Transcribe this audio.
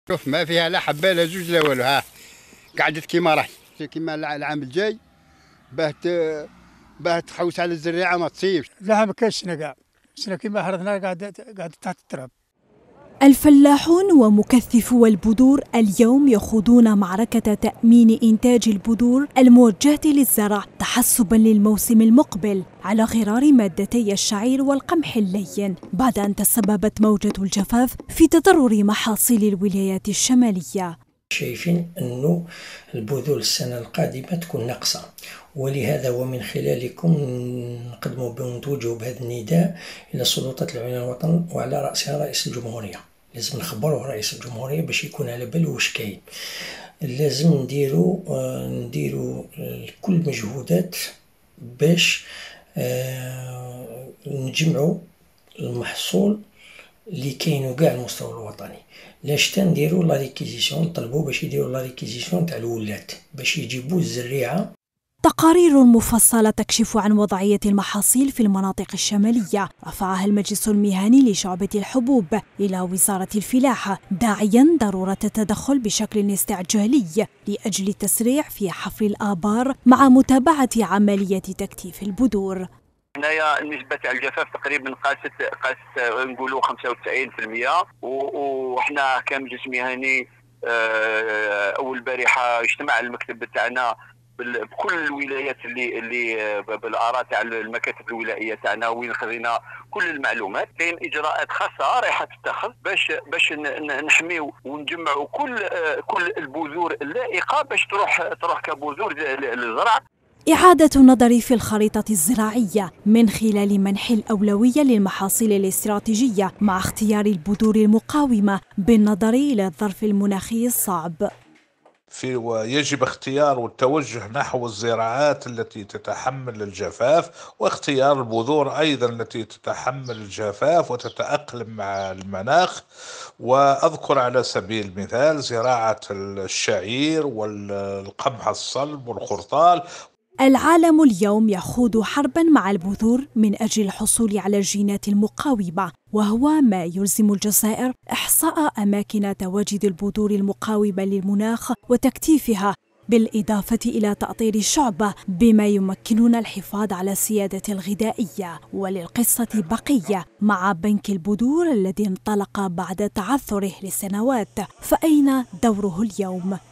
شوف ما فيها لا حبه لا زوج لا والو، ها قعدت كيما راهي كيما العام الجاي باه تحوس على الزريعه ما تصيبش. لا ما كاينش سنه كاع، سنه كيما حرثنا قاعد تحت التراب. الفلاحون ومكثفو البذور اليوم يخوضون معركة تأمين إنتاج البذور الموجهة للزرع تحسباً للموسم المقبل على غرار مادتي الشعير والقمح اللين، بعد أن تسببت موجة الجفاف في تضرر محاصيل الولايات الشمالية. شايفين أنه البذور السنة القادمة تكون ناقصة، ولهذا ومن خلالكم نقدموا ونتوجهوا بهذا النداء إلى السلطات العليا للوطن وعلى رأسها رئيس الجمهورية. لازم نخبروه رئيس الجمهورية باش يكون على باله واش كاين. لازم نديروا كل مجهودات باش نجمعوا المحصول اللي كاينو كاع على المستوى الوطني. لاش تنديروا لا ريكيزيسيون، نطلبوا باش يديروا لا ريكيزيسيون تاع الولات باش يجيبوا الزريعه. تقارير مفصلة تكشف عن وضعية المحاصيل في المناطق الشمالية رفعها المجلس المهني لشعبة الحبوب إلى وزارة الفلاحة، داعياً ضرورة التدخل بشكل استعجالي لأجل التسريع في حفر الآبار مع متابعة عملية تكثيف البذور. هنايا النسبة تاع الجفاف تقريبا قاست نقولوا 95%، وحنا كمجلس مهني أول البارحة اجتمع المكتب تاعنا بكل الولايات اللي بالاراء تاع المكاتب الولائيه تاعنا، وين خذينا كل المعلومات. كاين اجراءات خاصه رايحه تتخذ باش نحميو ونجمعوا كل البذور اللائقه باش تروح كبذور للزرع. إعادة النظر في الخريطة الزراعية من خلال منح الأولوية للمحاصيل الاستراتيجية مع اختيار البذور المقاومة بالنظر إلى الظرف المناخي الصعب. ويجب اختيار والتوجه نحو الزراعات التي تتحمل الجفاف، واختيار البذور أيضا التي تتحمل الجفاف وتتأقلم مع المناخ. وأذكر على سبيل المثال زراعة الشعير والقمح الصلب والخرطال. العالم اليوم يخوض حرباً مع البذور من أجل الحصول على الجينات المقاومة، وهو ما يلزم الجزائر إحصاء أماكن تواجد البذور المقاومة للمناخ وتكثيفها، بالإضافة إلى تأطير الشعبة بما يمكننا الحفاظ على السيادة الغذائية. وللقصة بقية مع بنك البذور الذي انطلق بعد تعثره لسنوات، فأين دوره اليوم؟